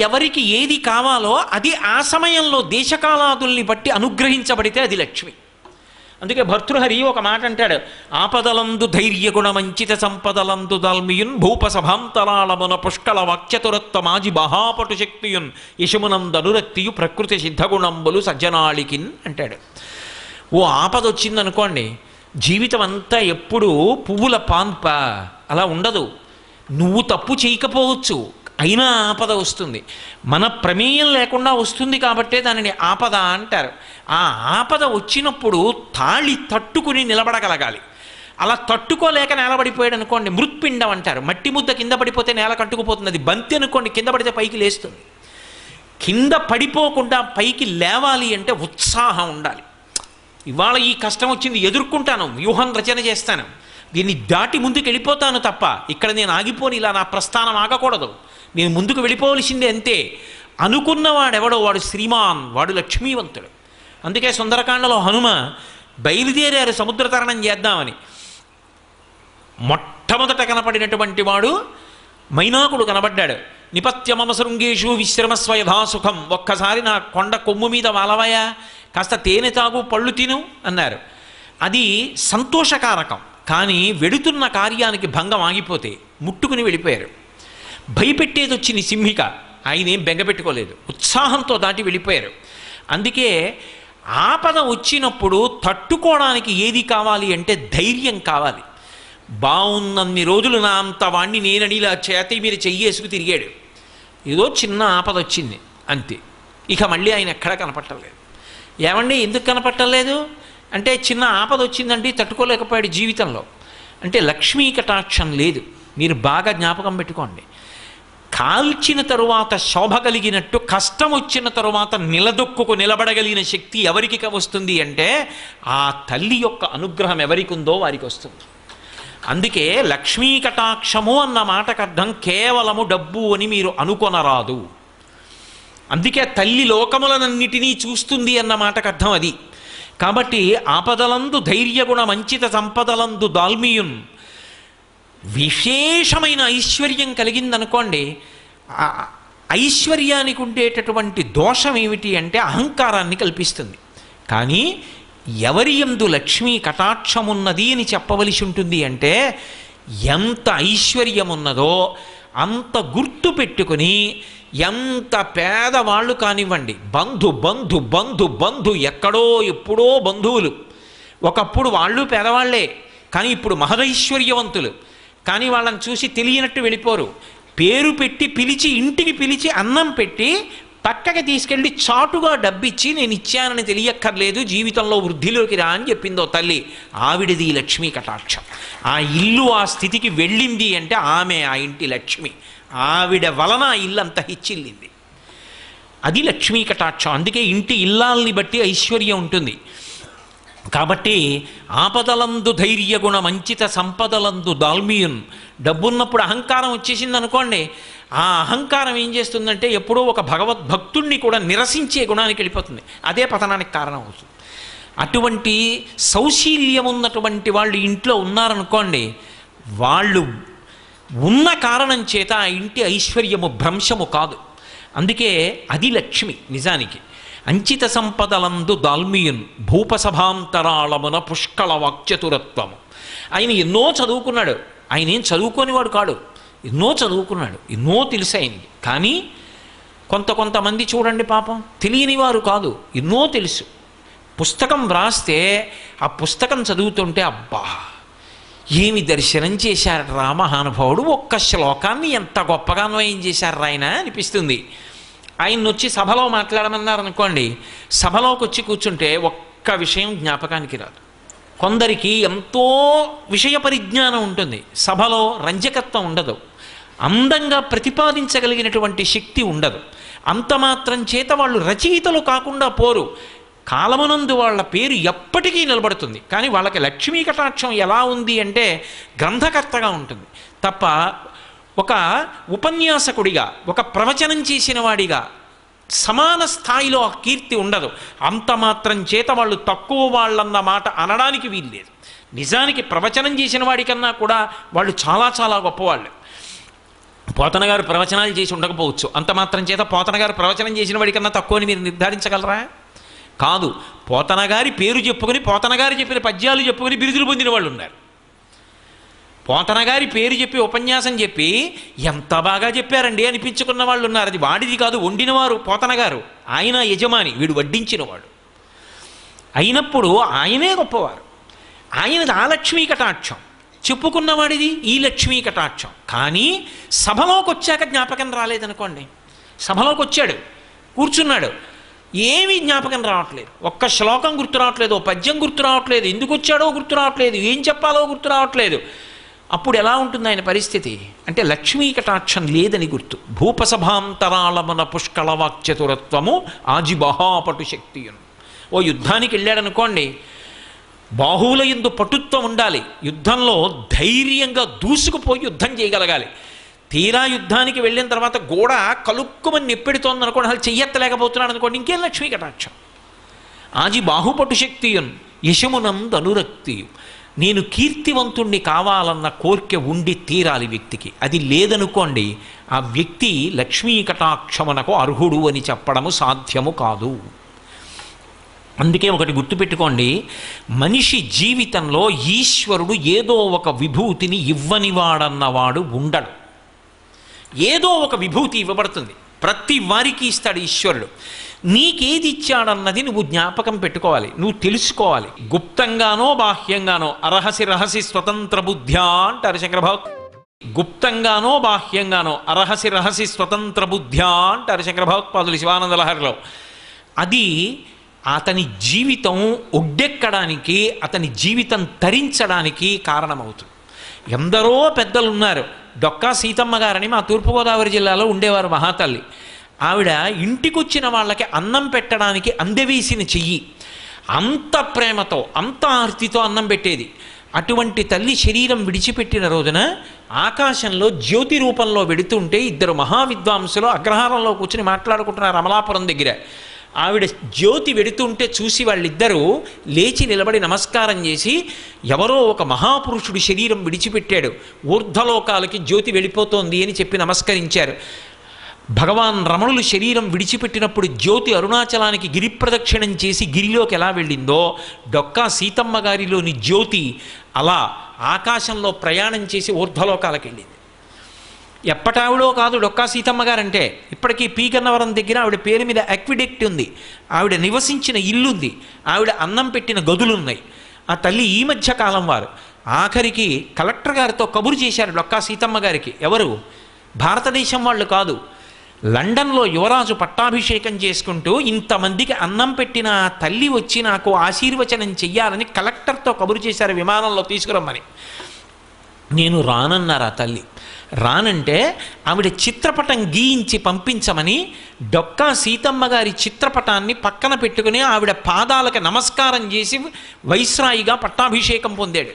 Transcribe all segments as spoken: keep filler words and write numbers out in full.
ఎవరికి ఏది కావాలో అది ఆ సమయంలో దేశకాలాదుల్ని బట్టి అనుగ్రహించబడితే అది లక్ష్మి. అందుకే భర్తృహరి ఒక మాట అంటాడు, ఆపదలందు ధైర్యగుణ మంచిత సంపదలందు దాల్మియున్ భూపసభాంతరాళమున పుష్కళ వాక్యతురత్వ మాజి మహాపటు శక్తియున్ యశమునందనురక్తియు ప్రకృతి సిద్ధగుణంబులు సజ్జనాళికిన్ అంటాడు. ఓ ఆపద వచ్చిందనుకోండి, జీవితం అంతా ఎప్పుడూ పువ్వుల పాన్ప అలా ఉండదు. నువ్వు తప్పు చేయకపోవచ్చు, అయినా ఆపద వస్తుంది. మన ప్రమేయం లేకుండా వస్తుంది కాబట్టే దానిని ఆపద అంటారు. ఆ ఆపద వచ్చినప్పుడు తాళి తట్టుకుని నిలబడగలగాలి. అలా తట్టుకోలేక నేలబడిపోయాడు అనుకోండి, మృత్పిండం అంటారు. మట్టి ముద్ద కింద పడిపోతే నేల కట్టుకుపోతుంది. అది బంతి అనుకోండి, కింద పడితే పైకి లేస్తుంది. కింద పడిపోకుండా పైకి లేవాలి అంటే ఉత్సాహం ఉండాలి. ఇవాళ ఈ కష్టం వచ్చింది, ఎదుర్కొంటాను, వ్యూహం రచన చేస్తాను, దీన్ని దాటి ముందుకు వెళ్ళిపోతాను తప్ప ఇక్కడ నేను ఆగిపోని, ఇలా నా ప్రస్థానం ఆగకూడదు, నేను ముందుకు వెళ్ళిపోవలసిందే అంతే అనుకున్నవాడెవడో వాడు శ్రీమాన్, వాడు లక్ష్మీవంతుడు. అందుకే సుందరకాండలో హనుమ బయలుదేరారు సముద్ర తరణం చేద్దామని. మొట్టమొదట కనపడినటువంటి వాడు మైనాకుడు కనబడ్డాడు. నిపత్యమమ శృంగేషు విశ్రమస్వ యథాసుఖం, ఒక్కసారి నా కొండ కొమ్ము మీద వాలవయా, కాస్త తేనె తాగు, పళ్ళు తిను అన్నారు. అది సంతోషకారకం. కానీ వెడుతున్న కార్యానికి భంగం ఆగిపోతే ముట్టుకుని వెళ్ళిపోయారు. భయపెట్టేది వచ్చింది సింహిక, ఆయన ఏం బెంగపెట్టుకోలేదు, ఉత్సాహంతో దాటి వెళ్ళిపోయారు. అందుకే ఆపద వచ్చినప్పుడు తట్టుకోవడానికి ఏది కావాలి అంటే ధైర్యం కావాలి. బాగున్నన్ని రోజులు నా అంత వాణ్ణి నేనని ఇలా చేతి మీరు చెయ్యేసుకు తిరిగాడు. ఏదో చిన్న ఆపద వచ్చింది అంతే, ఇక మళ్ళీ ఆయన ఎక్కడా కనపట్టలేదు. ఏమండి ఎందుకు కనపట్టలేదు అంటే, చిన్న ఆపద వచ్చిందండి తట్టుకోలేకపోయాడు జీవితంలో అంటే లక్ష్మీ కటాక్షం లేదు. మీరు బాగా జ్ఞాపకం పెట్టుకోండి. కాల్చిన తరువాత శోభ కలిగినట్టు కష్టం వచ్చిన తరువాత నిలదొక్కుకు నిలబడగలిగిన శక్తి ఎవరికి వస్తుంది అంటే ఆ తల్లి యొక్క అనుగ్రహం ఎవరికి ఉందో వారికి వస్తుంది. అందుకే లక్ష్మీ కటాక్షము అన్న మాటకు అర్థం కేవలము డబ్బు అని మీరు అనుకొనరాదు. అందుకే తల్లి లోకములనన్నిటినీ చూస్తుంది అన్న మాటకు అర్థం అది. కాబట్టి ఆపదలందు ధైర్యగుణ మంచిత సంపదలందు దాల్మియున్, విశేషమైన ఐశ్వర్యం కలిగిందనుకోండి, ఐశ్వర్యానికి ఉండేటటువంటి దోషం ఏమిటి అంటే అహంకారాన్ని కల్పిస్తుంది. కానీ ఎవరి యందు లక్ష్మీ కటాక్షమున్నది అని చెప్పవలసి ఉంటుంది అంటే, ఎంత ఐశ్వర్యం ఉన్నదో అంత గుర్తు పెట్టుకుని, ఎంత పేదవాళ్ళు కానివ్వండి, బంధు బంధు బంధు బంధు ఎక్కడో ఎప్పుడో బంధువులు, ఒకప్పుడు వాళ్ళు పేదవాళ్లే కానీ ఇప్పుడు మహదైశ్వర్యవంతులు, కానీ వాళ్ళని చూసి తెలియనట్టు వెళ్ళిపోరు. పేరు పెట్టి పిలిచి, ఇంటికి పిలిచి అన్నం పెట్టి పక్కకి తీసుకెళ్ళి చాటుగా డబ్బిచ్చి నేను ఇచ్చానని తెలియక్కర్లేదు, జీవితంలో వృద్ధిలోకి రా అని చెప్పిందో తల్లి. ఆవిడది లక్ష్మీ కటాక్షం. ఆ ఇల్లు ఆ స్థితికి వెళ్ళింది అంటే ఆమె ఆ ఇంటి లక్ష్మి, ఆవిడ వలన ఆ ఇల్లు అంత హెచ్చిల్లింది. అది లక్ష్మీ కటాక్షం. అందుకే ఇంటి ఇల్లాల్ని బట్టి ఐశ్వర్యం ఉంటుంది. కాబట్టి ఆపదలందు ధైర్యగుణ మంచిత సంపదలందు దాల్మియున్, డబ్బున్నప్పుడు అహంకారం వచ్చేసింది అనుకోండి, ఆ అహంకారం ఏం చేస్తుందంటే ఎప్పుడో ఒక భగవద్భక్తుణ్ణి కూడా నిరసించే గుణానికి వెళ్ళిపోతుంది. అదే పతనానికి కారణం అవుతుంది. అటువంటి సౌశీల్యం ఉన్నటువంటి వాళ్ళు ఇంట్లో ఉన్నారనుకోండి, వాళ్ళు ఉన్న కారణం చేత ఆ ఇంటి ఐశ్వర్యము భ్రంశము కాదు. అందుకే అది లక్ష్మి నిజానికి. అంచిత సంపదలందు దాల్మియున్ భూపసభాంతరాళమున పుష్కళ వాక్చతురత్వము. ఆయన ఎన్నో చదువుకున్నాడు, ఆయన ఏం చదువుకోనివాడు కాడు, ఎన్నో చదువుకున్నాడు, ఎన్నో తెలుసు ఆయనకి. కానీ కొంత కొంతమంది చూడండి పాపం తెలియని వారు కాదు, ఎన్నో తెలుసు. పుస్తకం వ్రాస్తే ఆ పుస్తకం చదువుతుంటే అబ్బా ఏమి దర్శనం చేశారు రా మహానుభావుడు, ఒక్క శ్లోకాన్ని ఎంత గొప్పగా అన్వయం చేశారు ఆయన అనిపిస్తుంది. ఆయన వచ్చి సభలో మాట్లాడమన్నారనుకోండి, సభలోకి వచ్చి కూర్చుంటే ఒక్క విషయం జ్ఞాపకానికి రాదు. కొందరికి ఎంతో విషయ పరిజ్ఞానం ఉంటుంది, సభలో రంజకత్వం ఉండదు, అందంగా ప్రతిపాదించగలిగినటువంటి శక్తి ఉండదు. అంత మాత్రం చేత వాళ్ళు రచయితలు కాకుండా పోరు, కాలమునందు వాళ్ళ పేరు ఎప్పటికీ నిలబడుతుంది. కానీ వాళ్ళకి లక్ష్మీ కటాక్షం ఎలా ఉంది అంటే గ్రంథకర్తగా ఉంటుంది తప్ప ఒక ఉపన్యాసకుడిగా, ఒక ప్రవచనం చేసిన వాడిగా సమాన స్థాయిలో ఆ కీర్తి ఉండదు. అంత మాత్రం చేత వాళ్ళు తక్కువ వాళ్ళన్న మాట అనడానికి వీల్లేదు. నిజానికి ప్రవచనం చేసిన వాడికన్నా కూడా వాళ్ళు చాలా చాలా గొప్పవాళ్ళు. పోతన గారు ప్రవచనాలు చేసి ఉండకపోవచ్చు, అంత మాత్రం చేత పోతన గారు ప్రవచనం చేసిన వాడికన్నా తక్కువని మీరు నిర్ధారించగలరా? కాదు. పోతన గారి పేరు చెప్పుకొని పోతన గారు చెప్పిన పద్యాలు చెప్పుకొని బిరుదులు పొందిన వాళ్ళు ఉన్నారు. పోతన గారి పేరు చెప్పి ఉపన్యాసం చెప్పి ఎంత బాగా చెప్పారండి అనిపించుకున్న వాళ్ళు ఉన్నారు. అది వాడిది కాదు, వండినవారు పోతన గారు, ఆయన యజమాని, వీడు వడ్డించినవాడు. అయినప్పుడు ఆయనే గొప్పవారు. ఆయనది ఆ లక్ష్మీ కటాక్షం, చెప్పుకున్నవాడిది ఈ లక్ష్మీ కటాక్షం. కానీ సభలోకి వచ్చాక జ్ఞాపకం రాలేదనుకోండి, సభలోకి వచ్చాడు, కూర్చున్నాడు, ఏమీ జ్ఞాపకం రావట్లేదు, ఒక్క శ్లోకం గుర్తు రావట్లేదు, ఓ పద్యం గుర్తు రావట్లేదు, ఎందుకు వచ్చాడో గుర్తు రావట్లేదు, ఏం చెప్పాలో గుర్తు రావట్లేదు. అప్పుడు ఎలా ఉంటుంది ఆయన పరిస్థితి అంటే లక్ష్మీ కటాక్షం లేదని గుర్తు. భూపసభాంతరాళమున పుష్కళవాక్చతురత్వము ఆజిబహాపటు శక్తియును. ఓ యుద్ధానికి వెళ్ళాడనుకోండి, బాహువుల యందు పటుత్వం ఉండాలి, యుద్ధంలో ధైర్యంగా దూసుకుపోయి యుద్ధం చేయగలగాలి. తీరా యుద్ధానికి వెళ్ళిన తర్వాత గోడ కలుక్కుమని నెప్పెడుతోంది అనుకోండి, అసలు చెయ్యెత్తలేకపోతున్నాడు అనుకోండి, ఇంకేం లక్ష్మీ కటాక్షం. ఆజి బాహుపటు శక్తియున్ యశమునందు అనురక్తియు. నేను కీర్తివంతుణ్ణి కావాలన్న కోరిక ఉండి తీరాలి వ్యక్తికి. అది లేదనుకోండి, ఆ వ్యక్తి లక్ష్మీ కటాక్షమునకు అర్హుడు అని చెప్పడము సాధ్యము కాదు. అందుకే ఒకటి గుర్తుపెట్టుకోండి, మనిషి జీవితంలో ఈశ్వరుడు ఏదో ఒక విభూతిని ఇవ్వనివాడన్నవాడు ఉండడు. ఏదో ఒక విభూతి ఇవ్వబడుతుంది, ప్రతి వారికి ఇస్తాడు ఈశ్వరుడు. నీకేది ఇచ్చాడన్నది నువ్వు జ్ఞాపకం పెట్టుకోవాలి, నువ్వు తెలుసుకోవాలి. గుప్తంగానో బాహ్యంగానో అరహసి రహసి స్వతంత్ర బుద్ధ్యా అంటారు శంకర భగవత్. గుప్తంగానో బాహ్యంగానో అరహసి రహసి స్వతంత్ర బుద్ధ్యా అంటారు శంకర భగవత్పాదులు శివానంద లహరిలో. అది అతని జీవితం ఒడ్డెక్కడానికి, అతని జీవితం తరించడానికి కారణమవుతుంది. ఎందరో పెద్దలు ఉన్నారు. డొక్కా సీతమ్మ గారని మా తూర్పుగోదావరి జిల్లాలో ఉండేవారు మహాతల్లి. ఆవిడ ఇంటికొచ్చిన వాళ్ళకి అన్నం పెట్టడానికి అందవేసిన చెయ్యి, అంత ప్రేమతో అంత ఆర్తితో అన్నం పెట్టేది. అటువంటి తల్లి శరీరం విడిచిపెట్టిన రోజున ఆకాశంలో జ్యోతి రూపంలో వెడుతుంటే ఇద్దరు మహావిద్వాంసులు అగ్రహారంలో కూర్చుని మాట్లాడుకుంటున్నారు అమలాపురం దగ్గర. ఆవిడ జ్యోతి వెడుతుంటే చూసి వాళ్ళిద్దరూ లేచి నిలబడి నమస్కారం చేసి, ఎవరో ఒక మహాపురుషుడు శరీరం విడిచిపెట్టాడు, ఊర్ధ్వలోకాలకి జ్యోతి వెళ్ళిపోతోంది అని చెప్పి నమస్కరించారు. భగవాన్ రమణులు శరీరం విడిచిపెట్టినప్పుడు జ్యోతి అరుణాచలానికి గిరి ప్రదక్షిణం చేసి గిరిలోకి ఎలా వెళ్ళిందో, డొక్కా సీతమ్మ గారిలోని జ్యోతి అలా ఆకాశంలో ప్రయాణం చేసి ఊర్ధ్వలోకాలకు వెళ్ళింది. ఎప్పటావిడో కాదు డొక్కా సీతమ్మ గారంటే, ఇప్పటికీ పీగన్నవరం దగ్గర ఆవిడ పేరు మీద అక్విడెక్ట్ ఉంది, ఆవిడ నివసించిన ఇల్లుంది, ఆవిడ అన్నం పెట్టిన గదులున్నాయి. ఆ తల్లి ఈ మధ్య కాలం వారు ఆఖరికి కలెక్టర్ గారితో కబురు చేశారు డొక్కా సీతమ్మ గారికి. ఎవరు? భారతదేశం వాళ్ళు కాదు, లండన్లో యువరాజు పట్టాభిషేకం చేసుకుంటూ ఇంతమందికి అన్నం పెట్టిన తల్లి వచ్చి నాకు ఆశీర్వచనం చెయ్యాలని కలెక్టర్తో కబురు చేశారు విమానంలో తీసుకురమ్మని. నేను రానన్నారు ఆ తల్లి. రానంటే ఆవిడ చిత్రపటం గీయించి పంపించమని డొక్కా సీతమ్మ గారి చిత్రపటాన్ని పక్కన పెట్టుకుని ఆవిడ పాదాలకు నమస్కారం చేసి వైస్రాయిగా పట్టాభిషేకం పొందాడు.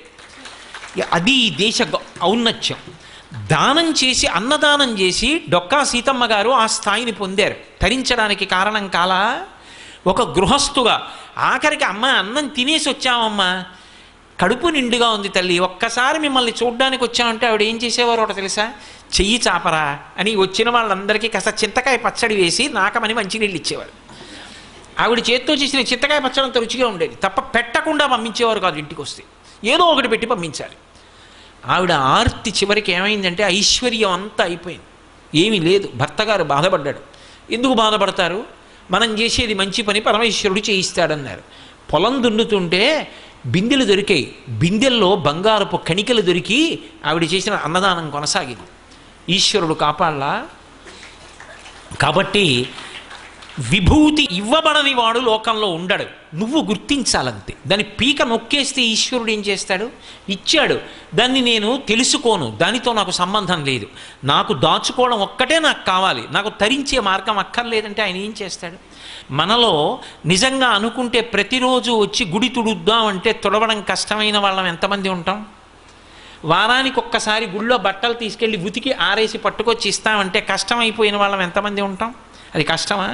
అది ఈ దేశ ఔన్నత్యం. దానం చేసి అన్నదానం చేసి డొక్కా సీతమ్మ గారు ఆ స్థాయిని పొందారు. తరించడానికి కారణం కాలా? ఒక గృహస్థుగా ఆఖరికి అమ్మ అన్నం తినేసి వచ్చామమ్మా, కడుపు నిండుగా ఉంది తల్లి, ఒక్కసారి మిమ్మల్ని చూడ్డానికి వచ్చామంటే ఆవిడ ఏం చేసేవారు ఒకటి తెలుసా? చెయ్యి చాపరా అని వచ్చిన వాళ్ళందరికీ కాస్త చింతకాయ పచ్చడి వేసి నాకమని మంచినీళ్ళు ఇచ్చేవారు. ఆవిడ చేత్తో చేసిన చింతకాయ పచ్చడి అంత రుచిగా ఉండేది, తప్ప పెట్టకుండా పంపించేవారు కాదు. ఇంటికి వస్తే ఏదో ఒకటి పెట్టి పంపించాలి. ఆవిడ ఆర్తి చివరికి ఏమైందంటే ఐశ్వర్యం అంతా అయిపోయింది, ఏమీ లేదు. భర్త గారు బాధపడ్డాడు. ఎందుకు బాధపడతారు? మనం చేసేది మంచి పని, పరమేశ్వరుడు చేయిస్తాడన్నారు. పొలం దున్నుతుంటే బిందెలు దొరికాయి, బిందెల్లో బంగారపు కణికలు దొరికి ఆవిడ చేసిన అన్నదానం కొనసాగింది. ఈశ్వరుడు కాపాడలా? కాబట్టి విభూతి ఇవ్వబడని వాడు లోకంలో ఉండడు, నువ్వు గుర్తించాలంతే. దాని పీక నొక్కేస్తే ఈశ్వరుడు ఏం చేస్తాడు? ఇచ్చాడు, దాన్ని నేను తెలుసుకోను, దానితో నాకు సంబంధం లేదు, నాకు దాచుకోవడం ఒక్కటే నాకు కావాలి, నాకు తరించే మార్గం అక్కర్లేదంటే ఆయన ఏం చేస్తాడు? మనలో నిజంగా అనుకుంటే ప్రతిరోజు వచ్చి గుడి తుడుద్దామంటే తుడవడం కష్టమైన వాళ్ళం ఎంతమంది ఉంటాం? వారానికి ఒక్కసారి గుళ్ళో బట్టలు తీసుకెళ్ళి ఉతికి ఆరేసి పట్టుకొచ్చి ఇస్తామంటే కష్టమైపోయిన వాళ్ళం ఎంతమంది ఉంటాం? అది కష్టమా?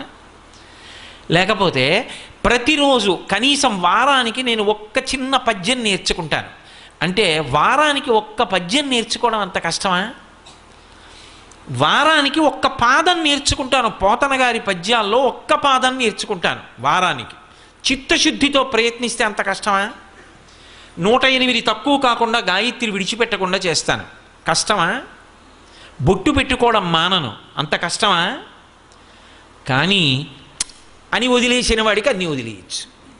లేకపోతే ప్రతిరోజు కనీసం వారానికి నేను ఒక్క చిన్న పద్యం నేర్చుకుంటాను అంటే వారానికి ఒక్క పద్యం నేర్చుకోవడం అంత కష్టమా? వారానికి ఒక్క పాదం నేర్చుకుంటాను. పోతన గారి పద్యాల్లో ఒక్క పాదం నేర్చుకుంటాను వారానికి. చిత్తశుద్ధితో ప్రయత్నిస్తే అంత కష్టమా? నూట ఎనిమిది తక్కువ కాకుండా గాయత్రి విడిచిపెట్టకుండా చేస్తాను. కష్టమా? బొట్టు పెట్టుకోవడం మానను, అంత కష్టమా? కానీ అని వదిలేసిన వాడికి అన్నీ వదిలేయచ్చు.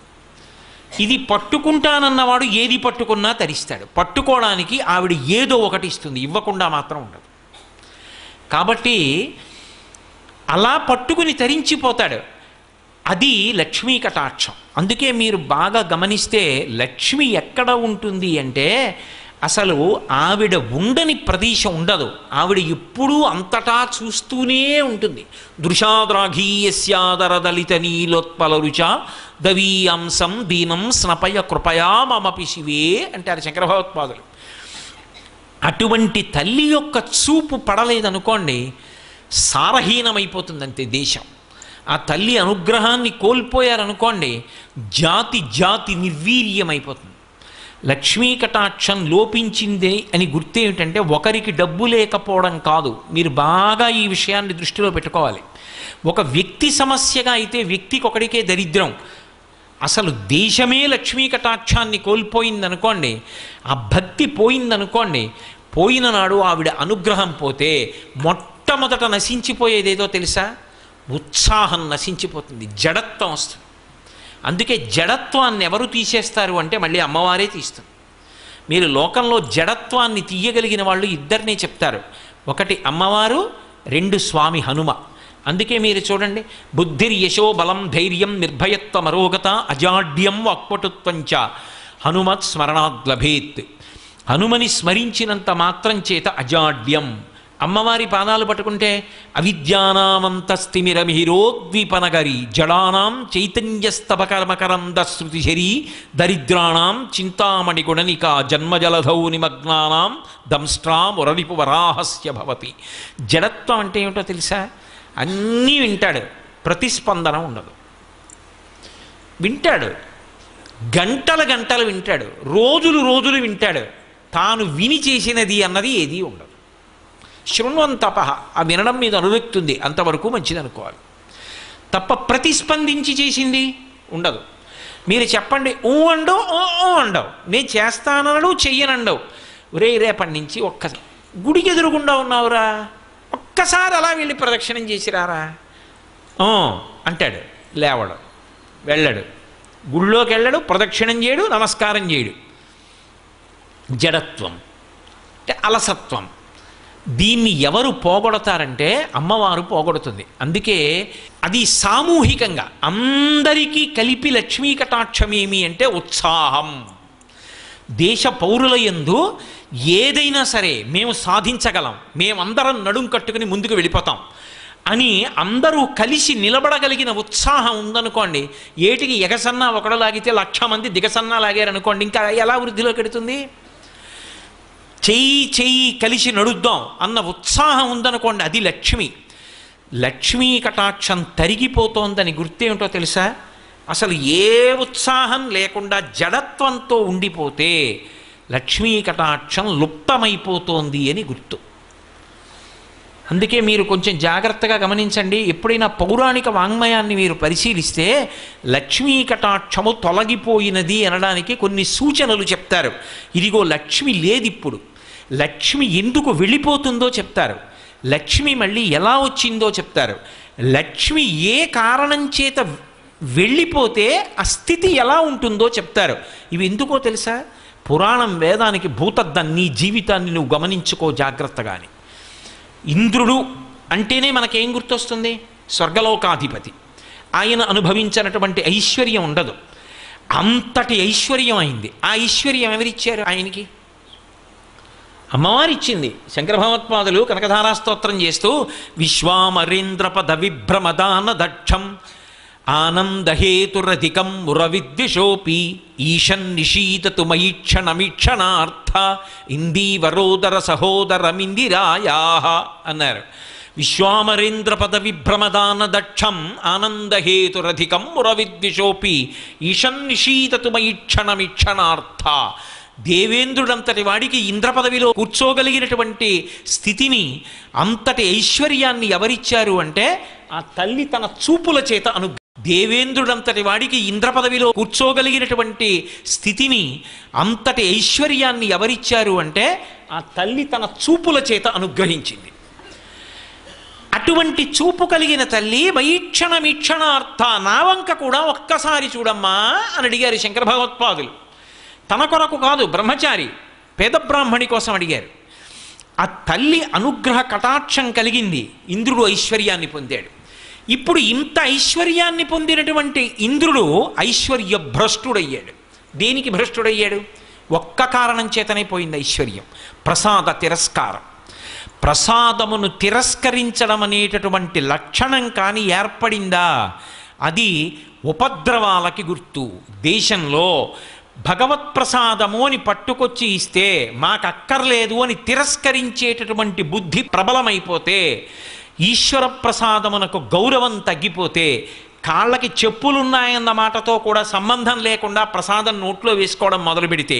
ఇది పట్టుకుంటానన్నవాడు ఏది పట్టుకున్నా తరిస్తాడు. పట్టుకోవడానికి ఆవిడ ఏదో ఒకటి ఇస్తుంది, ఇవ్వకుండా మాత్రం ఉండదు. కాబట్టి అలా పట్టుకుని తరించిపోతాడు. అది లక్ష్మీ కటాక్షం. అందుకే మీరు బాగా గమనిస్తే లక్ష్మి ఎక్కడ ఉంటుంది అంటే అసలు ఆవిడ ఉండని ప్రదేశం ఉండదు. ఆవిడ ఎప్పుడూ అంతటా చూస్తూనే ఉంటుంది. దృశాద్రాఘీయస్యాదరదలిత నీలోత్పల రుచ దవీయాంసం దీనం స్నపయ కృపయా మమపి శివే అంటారు శంకర భగవత్పాదులు. అటువంటి తల్లి యొక్క చూపు పడలేదనుకోండి, సారహీనమైపోతుందంతే దేశం. ఆ తల్లి అనుగ్రహాన్ని కోల్పోయారనుకోండి, జాతి జాతి నిర్వీర్యమైపోతుంది. లక్ష్మీ కటాక్షం లోపించింది అని గుర్తేమిటంటే ఒకరికి డబ్బు లేకపోవడం కాదు. మీరు బాగా ఈ విషయాన్ని దృష్టిలో పెట్టుకోవాలి. ఒక వ్యక్తి సమస్యగా అయితే వ్యక్తికి ఒకడికే దరిద్రం. అసలు దేశమే లక్ష్మీ కటాక్షాన్ని కోల్పోయిందనుకోండి, ఆ భక్తి పోయిందనుకోండి, పోయిన నాడు ఆవిడ అనుగ్రహం పోతే మొట్టమొదట నశించిపోయేదేదో తెలుసా? ఉత్సాహం నశించిపోతుంది, జడత్వం వస్తుంది. అందుకే జడత్వాన్ని ఎవరు తీసేస్తారు అంటే మళ్ళీ అమ్మవారే తీస్తుంది. మీరు లోకంలో జడత్వాన్ని తీయగలిగిన వాళ్ళు ఇద్దరినే చెప్తారు. ఒకటి అమ్మవారు, రెండు స్వామి హనుమ. అందుకే మీరు చూడండి, బుద్ధిర్ యశో బలం ధైర్యం నిర్భయత్వ మరోగత అజాడ్యం వాక్పటుత్వంచ హనుమత్ స్మరణాద్ లభేత్. హనుమని స్మరించినంత మాత్రం చేత అజాడ్యం. అమ్మవారి పాదాలు పట్టుకుంటే అవిద్యానామంతస్తిమిరమిహిరోద్వీపనగరి జడానాం చైతన్యస్తబకర్మకరంద శృతిశరీ దరిద్రాణం చింతామణి గుణనిక జన్మజలధౌ నిమగ్నానాం దంష్ట్రా మురరిపు వరాహస్య భవతి. జడత్వం అంటే ఏమిటో తెలుసా? అన్నీ వింటాడు, ప్రతిస్పందన ఉండదు. వింటాడు, గంటల గంటలు వింటాడు, రోజులు రోజులు వింటాడు. తాను విని చేసినది అన్నది ఏదీ ఉండదు. శృణ్వంతప, ఆ వినడం మీద అనురక్తి ఉంది, అంతవరకు మంచిది అనుకోవాలి తప్ప ప్రతిస్పందించి చేసింది ఉండదు. మీరు చెప్పండి ఊ అండవు, ఓ అండవు, నేను చేస్తానడు చెయ్యనండవు. ఒరే రేపటి నుంచి ఒక్కసారి గుడికి ఎదురుగుండా ఉన్నావురా, ఒక్కసారి అలా వెళ్ళి ప్రదక్షిణం చేసిరారా అంటాడు. లేవడు, వెళ్ళడు, గుళ్ళోకి వెళ్ళడు, ప్రదక్షిణం చేయడు, నమస్కారం చేయడు. జడత్వం అంటే అలసత్వం. దీన్ని ఎవరు పోగొడతారంటే అమ్మవారు పోగొడుతుంది. అందుకే అది సామూహికంగా అందరికీ కలిపి లక్ష్మీ కటాక్షమేమి అంటే ఉత్సాహం. దేశ పౌరుల యందు ఏదైనా సరే మేము సాధించగలం, మేమందరం నడుం కట్టుకుని ముందుకు వెళ్ళిపోతాం అని అందరూ కలిసి నిలబడగలిగిన ఉత్సాహం ఉందనుకోండి, ఏటికి ఎగసన్నా ఒకడు లాగితే లక్ష మంది దిగసన్నా లాగారనుకోండి, ఇంకా ఎలా వృద్ధిలోకి ఎడుతుంది? చెయ్యి చెయ్యి కలిసి నడుద్దాం అన్న ఉత్సాహం ఉందనుకోండి, అది లక్ష్మి. లక్ష్మీ కటాక్షం తరిగిపోతోందని గుర్తేమిటో తెలుసా? అసలు ఏ ఉత్సాహం లేకుండా జడత్వంతో ఉండిపోతే లక్ష్మీ కటాక్షం లుప్తమైపోతోంది అని గుర్తు. అందుకే మీరు కొంచెం జాగ్రత్తగా గమనించండి. ఎప్పుడైనా పౌరాణిక వాంగ్మయాన్ని మీరు పరిశీలిస్తే లక్ష్మీ కటాక్షము తొలగిపోయినది అనడానికి కొన్ని సూచనలు చెప్తారు. ఇదిగో లక్ష్మి లేదిప్పుడు, లక్ష్మి ఎందుకు వెళ్ళిపోతుందో చెప్తారు, లక్ష్మి మళ్ళీ ఎలా వచ్చిందో చెప్తారు, లక్ష్మి ఏ కారణం చేత వెళ్ళిపోతే ఆ స్థితి ఎలా ఉంటుందో చెప్తారు. ఇవి ఎందుకో తెలుసా? పురాణం వేదానికి భూతద్దం. నీ జీవితాన్ని నువ్వు గమనించుకో జాగ్రత్తగాని. ఇంద్రుడు అంటేనే మనకేం గుర్తొస్తుంది? స్వర్గలోకాధిపతి. ఆయన అనుభవించినటువంటి ఐశ్వర్యం ఉండదు, అంతటి ఐశ్వర్యం అయింది. ఆ ఐశ్వర్యం ఎవరిచ్చారు ఆయనకి? అమ్మవారిచ్చింది. శంకర భగవత్పాదులు కనకధారా స్తోత్రం చేస్తూ విశ్వామరేంద్రపద విభ్రమదాన దక్షం ఆనందహేతురధికం మురవిద్విషోపి ఈశన్ నిశీతతు మయీక్షణమీక్షణార్థ ఇందీవరోదర సహోదరమిందిరాయా అన్నారు. విశ్వామరేంద్ర పద విభ్రమదాన దక్షం ఆనందహేతురధికం మురవిద్విషోపి ఈశన్ నిశీతతు మయీక్షణమీక్షణార్థ. దేవేంద్రుడంతటి వాడికి ఇంద్ర పదవిలో కూర్చోగలిగినటువంటి స్థితిని, అంతటి ఐశ్వర్యాన్ని ఎవరిచ్చారు అంటే ఆ తల్లి తన చూపుల చేత అను దేవేంద్రుడంతటి వాడికి ఇంద్ర పదవిలో కూర్చోగలిగినటువంటి స్థితిని, అంతటి ఐశ్వర్యాన్ని ఎవరిచ్చారు అంటే ఆ తల్లి తన చూపుల చేత అనుగ్రహించింది. అటువంటి చూపు కలిగిన తల్లి వైక్షణ మీక్షణార్థ నా వంక కూడా ఒక్కసారి చూడమ్మా అని అడిగారు శంకర భగవత్పాదులు. తన కొరకు కాదు, బ్రహ్మచారి పేద బ్రాహ్మణి కోసం అడిగారు. ఆ తల్లి అనుగ్రహ కటాక్షం కలిగింది, ఇంద్రుడు ఐశ్వర్యాన్ని పొందాడు. ఇప్పుడు ఇంత ఐశ్వర్యాన్ని పొందినటువంటి ఇంద్రుడు ఐశ్వర్య భ్రష్టుడయ్యాడు. దేనికి భ్రష్టుడయ్యాడు? ఒక్క కారణం చేతనే పోయింది ఐశ్వర్యం, ప్రసాద తిరస్కారం. ప్రసాదమును తిరస్కరించడం అనేటటువంటి లక్షణం కానీ ఏర్పడిందా, అది ఉపద్రవాలకి గుర్తు. దేశంలో భగవత్ ప్రసాదము అని పట్టుకొచ్చి ఇస్తే మాకు అక్కర్లేదు అని తిరస్కరించేటటువంటి బుద్ధి ప్రబలమైపోతే, ఈశ్వర ప్రసాదమునకు గౌరవం తగ్గిపోతే, కాళ్ళకి చెప్పులున్నాయన్న మాటతో కూడా సంబంధం లేకుండా ప్రసాదం నోట్లో వేసుకోవడం మొదలు పెడితే,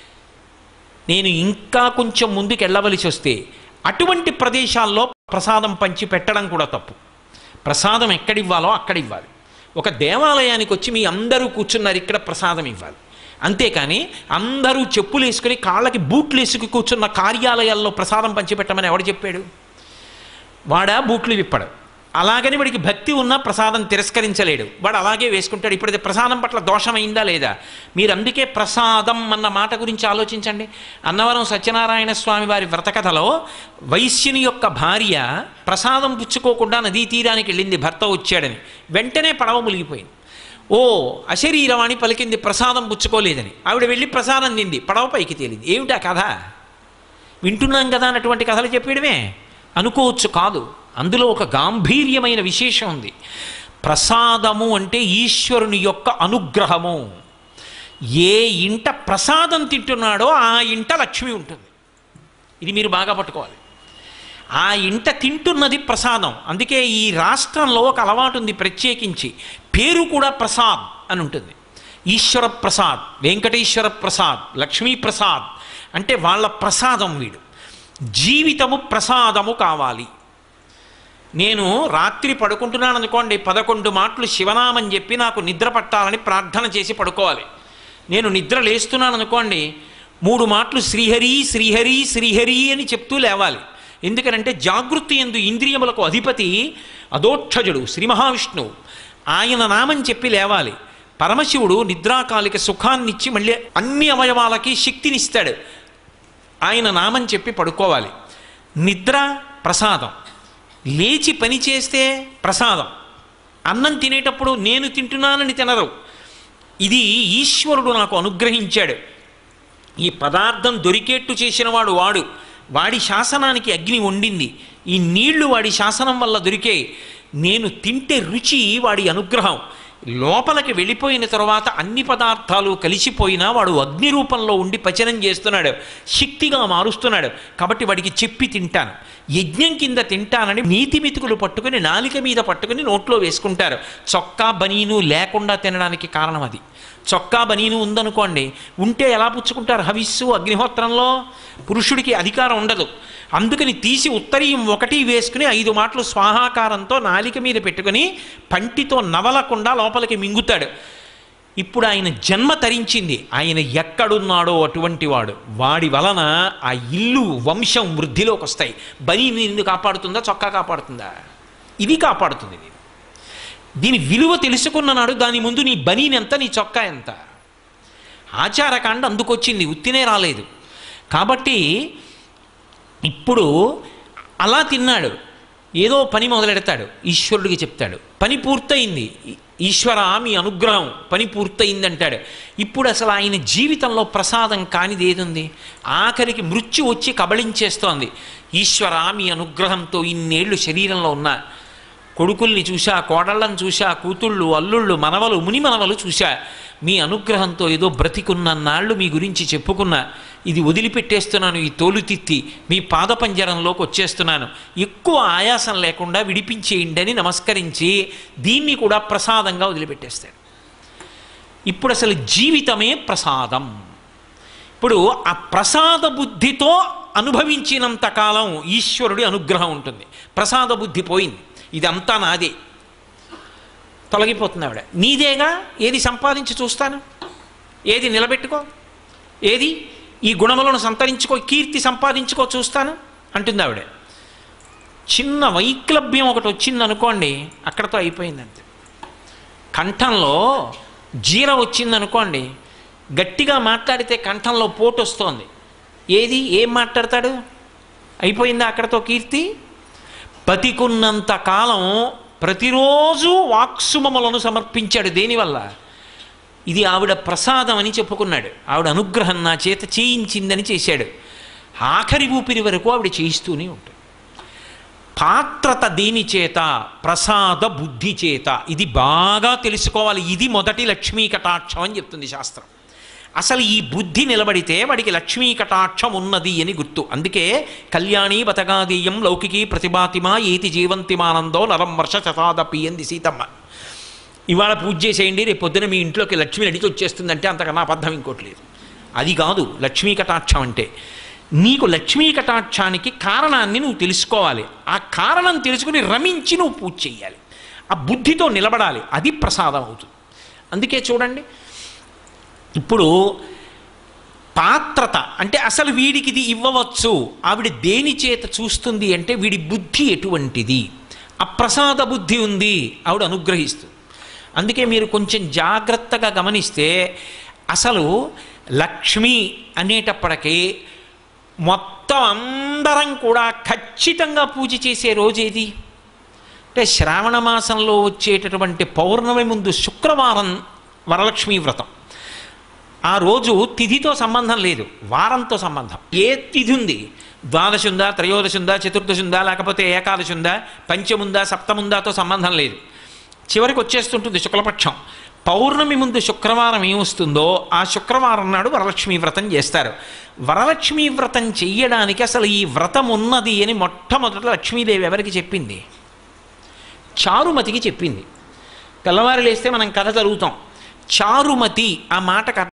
నేను ఇంకా కొంచెం ముందుకు వెళ్ళవలసి వస్తే అటువంటి ప్రదేశాల్లో ప్రసాదం పంచి పెట్టడం కూడా తప్పు. ప్రసాదం ఎక్కడివ్వాలో అక్కడ ఇవ్వాలి. ఒక దేవాలయానికి వచ్చి మీ అందరూ కూర్చున్నారు, ఇక్కడ ప్రసాదం ఇవ్వాలి. అంతేకాని అందరూ చెప్పులు వేసుకుని కాళ్ళకి బూట్లు వేసుకు కూర్చున్న కార్యాలయాల్లో ప్రసాదం పంచిపెట్టమని ఎవడు చెప్పాడు? వాడా బూట్లు విప్పడు. అలాగని వాడికి భక్తి ఉన్నా ప్రసాదం తిరస్కరించలేడు, వాడు అలాగే వేసుకుంటాడు. ఇప్పుడు అది ప్రసాదం పట్ల దోషమైందా లేదా? మీరు అందుకే ప్రసాదం అన్న మాట గురించి ఆలోచించండి. అన్నవరం సత్యనారాయణ స్వామి వారి వ్రతకథలో వైశ్యుని యొక్క భార్య ప్రసాదం పుచ్చుకోకుండా నదీ తీరానికి వెళ్ళింది, భర్త వచ్చాడని. వెంటనే పడవ మునిగిపోయింది. ఓ అశరీరవాణి పలికింది, ప్రసాదం పుచ్చుకోలేదని. ఆవిడ వెళ్ళి ప్రసాదం తింది, పడవ పైకి తేలింది. ఏమిటా కథ? వింటున్నాం కదా అన్నటువంటి కథలు చెప్పేయడమే అనుకోవచ్చు. కాదు, అందులో ఒక గాంభీర్యమైన విశేషం ఉంది. ప్రసాదము అంటే ఈశ్వరుని యొక్క అనుగ్రహము. ఏ ఇంట ప్రసాదం తింటున్నాడో ఆ ఇంట లక్ష్మి ఉంటుంది. ఇది మీరు బాగా పట్టుకోవాలి. ఆ ఇంట తింటున్నది ప్రసాదం. అందుకే ఈ రాష్ట్రంలో ఒక అలవాటు ఉంది, ప్రత్యేకించి పేరు కూడా ప్రసాద్ అని ఉంటుంది. ఈశ్వర ప్రసాద్, వెంకటేశ్వర ప్రసాద్, లక్ష్మీ ప్రసాద్ అంటే వాళ్ళ ప్రసాదం వీడు. జీవితము ప్రసాదము కావాలి. నేను రాత్రి పడుకుంటున్నాను అనుకోండి, పదకొండు మాటలు శివనామని చెప్పి నాకు నిద్ర పట్టాలని ప్రార్థన చేసి పడుకోవాలి. నేను నిద్ర లేస్తున్నాను అనుకోండి, మూడు మాటలు శ్రీహరి శ్రీహరి శ్రీహరి అని చెప్తూ లేవాలి. ఎందుకనంటే జాగృతి యందు ఇంద్రియములకు అధిపతి అదోక్షజుడు శ్రీ మహావిష్ణువు, ఆయన నామని చెప్పి లేవాలి. పరమశివుడు నిద్రాకాలిక సుఖాన్నిచ్చి మళ్ళీ అన్ని అవయవాలకి శక్తినిస్తాడు, ఆయన నామని చెప్పి పడుకోవాలి. నిద్ర ప్రసాదం, లేచి పని చేస్తే ప్రసాదం. అన్నం తినేటప్పుడు నేను తింటున్నానని తినరు, ఇది ఈశ్వరుడు నాకు అనుగ్రహించాడు. ఈ పదార్థం దొరికేట్టు చేసినవాడు వాడు, వాడి శాసనానికి అగ్ని వండింది, ఈ నీళ్లు వాడి శాసనం వల్ల దొరికాయి. నేను తింటే రుచి వాడి అనుగ్రహం. లోపలికి వెళ్ళిపోయిన తర్వాత అన్ని పదార్థాలు కలిసిపోయినా వాడు అగ్ని రూపంలో ఉండి పచనం చేస్తున్నాడు, శక్తిగా మారుస్తున్నాడు. కాబట్టి వాడికి చెప్పి తింటాను, యజ్ఞం కింద తింటానని నీతి మితుకులు పట్టుకుని నాలిక మీద పట్టుకుని నోట్లో వేసుకుంటారు. చొక్కా బనీను లేకుండా తినడానికి కారణం అది. చొక్కా బనీను ఉందనుకోండి, ఉంటే ఎలా పుచ్చుకుంటారు? హవిస్సు అగ్నిహోత్రంలో పురుషుడికి అధికారం ఉండదు. అందుకని తీసి ఉత్తరీయం ఒకటి వేసుకుని ఐదు మాటలు స్వాహాకారంతో నాలిక మీద పెట్టుకుని పంటితో నవలకుండా లోపలికి మింగుతాడు. ఇప్పుడు ఆయన జన్మ తరించింది, ఆయన ఎక్కడున్నాడో అటువంటి వాడు, వాడి వలన ఆ ఇల్లు వంశం వృద్ధిలోకి వస్తాయి. బనీ నిన్ను కాపాడుతుందా, చొక్కా కాపాడుతుందా? ఇది కాపాడుతుంది. దీని విలువ తెలుసుకున్ననాడు దాని ముందు నీ బనీని ఎంత, నీ చొక్కా ఎంత. ఆచారకాండ అందుకొచ్చింది, ఉత్తినే రాలేదు. కాబట్టి ఇప్పుడు అలా తిన్నాడు, ఏదో పని మొదలెడతాడు, ఈశ్వరుడికి చెప్తాడు, పని పూర్తయింది, ఈశ్వర మీ అనుగ్రహం పని పూర్తయింది అంటాడు. ఇప్పుడు అసలు ఆయన జీవితంలో ప్రసాదం కానిది ఏదుంది? ఆఖరికి మృత్యు వచ్చి కబళించేస్తోంది. ఈశ్వర మీ అనుగ్రహంతో ఇన్నేళ్ళు శరీరంలో ఉన్న కొడుకుల్ని చూశా, కోడళ్ళని చూశా, కూతుళ్ళు, అల్లుళ్ళు, మనవలు, ముని మనవలు చూశా, మీ అనుగ్రహంతో ఏదో బ్రతికున్నన్నాళ్ళు మీ గురించి చెప్పుకున్నా, ఇది వదిలిపెట్టేస్తున్నాను, ఈ తోలుతిత్తి మీ పాదపంజరంలోకి వచ్చేస్తున్నాను, ఎక్కువ ఆయాసం లేకుండా విడిపించేయండి అని నమస్కరించి దీన్ని కూడా ప్రసాదంగా వదిలిపెట్టేస్తాడు. ఇప్పుడు అసలు జీవితమే ప్రసాదం. ఇప్పుడు ఆ ప్రసాద బుద్ధితో అనుభవించినంత కాలం ఈశ్వరుడి అనుగ్రహం ఉంటుంది. ప్రసాద బుద్ధి పోయింది, ఇదంతా నాదే, తొలగిపోతుంది ఆవిడ. నీదేగా, ఏది సంపాదించి చూస్తాను, ఏది నిలబెట్టుకో, ఏది ఈ గుణములను సంతరించుకో, కీర్తి సంపాదించుకో చూస్తాను అంటుంది ఆవిడ. చిన్న వైక్లభ్యం ఒకటి వచ్చింది అనుకోండి, అక్కడతో అయిపోయిందంతే. కంఠంలో జీర వచ్చిందనుకోండి, గట్టిగా మాట్లాడితే కంఠంలో పోటు వస్తోంది, ఏది ఏం మాట్లాడతాడు, అయిపోయిందా అక్కడతో కీర్తి. బతికున్నంత కాలం ప్రతిరోజు వాక్సుమములను సమర్పించాడు. దేనివల్ల? ఇది ఆవిడ ప్రసాదం అని చెప్పుకున్నాడు, ఆవిడ అనుగ్రహం నా చేత చేయించిందని చేశాడు. ఆఖరి ఊపిరి వరకు ఆవిడ చేయిస్తూనే ఉంటుంది. పాత్రత దేని చేత? ప్రసాద బుద్ధి చేత. ఇది బాగా తెలుసుకోవాలి. ఇది మొదటి లక్ష్మీ కటాక్షం అని చెప్తుంది శాస్త్రం. అసలు ఈ బుద్ధి నిలబడితే వాడికి లక్ష్మీ కటాక్షం ఉన్నది అని గుర్తు. అందుకే కళ్యాణి బతగాదీయం లౌకికీ ప్రతిభాతిమా ఏతి జీవంతిమానందో నరం వర్ష శతాదపి అంది సీతమ్మ. ఇవాళ పూజ చేసేయండి, రేపు పొద్దున మీ ఇంట్లోకి లక్ష్మి నడిచి వచ్చేస్తుందంటే అంతకన్నా అబద్ధం ఇంకోటి లేదు. అది కాదు లక్ష్మీ కటాక్షం అంటే. నీకు లక్ష్మీ కటాక్షానికి కారణాన్ని నువ్వు తెలుసుకోవాలి. ఆ కారణం తెలుసుకుని రమించి నువ్వు పూజ చేయాలి. ఆ బుద్ధితో నిలబడాలి, అది ప్రసాదం అవుతుంది. అందుకే చూడండి, ఇప్పుడు పాత్రత అంటే అసలు వీడికి ఇది ఇవ్వవచ్చు, ఆవిడ దేని చేత చూస్తుంది అంటే వీడి బుద్ధి ఎటువంటిది, అప్రసాద బుద్ధి ఉంది, ఆవిడ అనుగ్రహిస్తుంది. అందుకే మీరు కొంచెం జాగ్రత్తగా గమనిస్తే అసలు లక్ష్మి అనేటప్పటికీ మొత్తం అందరం కూడా ఖచ్చితంగా పూజ చేసే రోజేది అంటే శ్రావణ మాసంలో వచ్చేటటువంటి పౌర్ణమి ముందు శుక్రవారం వరలక్ష్మీ వ్రతం. ఆ రోజు తిథితో సంబంధం లేదు, వారంతో సంబంధం. ఏ తిథి ఉంది, ద్వాదశి ఉందా, త్రయోదశి ఉందా, చతుర్దశి ఉందా, లేకపోతే ఏకాదశి ఉందా, పంచముందా, సప్తముందాతో సంబంధం లేదు. చివరికి వచ్చేస్తుంటుంది శుక్లపక్షం. పౌర్ణమి ముందు శుక్రవారం ఏమొస్తుందో ఆ శుక్రవారం నాడు వరలక్ష్మీ వ్రతం చేస్తారు. వరలక్ష్మీ వ్రతం చెయ్యడానికి అసలు ఈ వ్రతం ఉన్నది అని మొట్టమొదట లక్ష్మీదేవి ఎవరికి చెప్పింది? చారుమతికి చెప్పింది. తెల్లవారు లేస్తే మనం కథ చదువుతాం. చారుమతి ఆ మాటకు